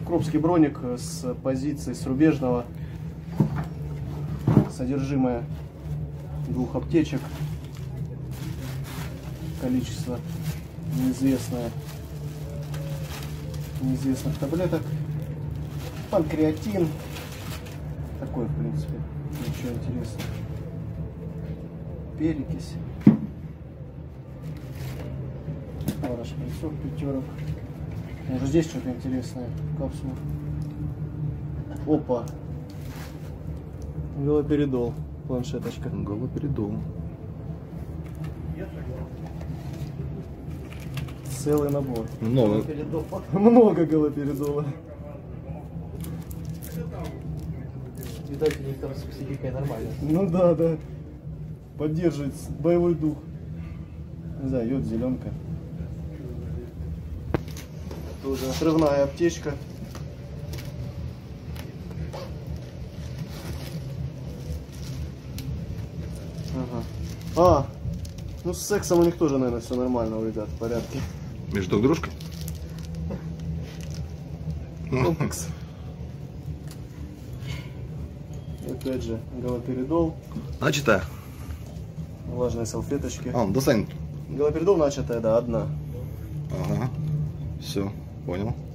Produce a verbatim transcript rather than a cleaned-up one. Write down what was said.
Крупский броник с позиции с рубежного. Содержимое двух аптечек. Количество неизвестное. Неизвестных таблеток. Панкреатин. Такой, в принципе, ничего интересного. Перекись. Пара шприцов, пятерок. Может, здесь что-то интересное. Капсула. Опа. Галоперидол. Планшеточка. Галоперидол. Целый набор. Много. Много галоперидола. Видать, у них там с психикой нормально. Ну да, да. Поддерживает боевой дух. Не знаю, йод, зеленка. Тоже отрывная аптечка. Ага. А, ну с сексом у них тоже, наверное, все нормально у ребят, в порядке. Между друг дружкой? Комплекс. И опять же, галоперидол. Начатая. Влажные салфеточки. А, достань. Галоперидол начатая, да, одна. Ага. Все, понял.